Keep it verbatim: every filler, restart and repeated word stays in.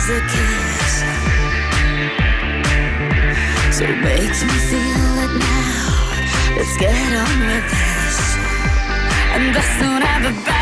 a kiss. So make me feel it now. Let's get on with this. And this don't have a back.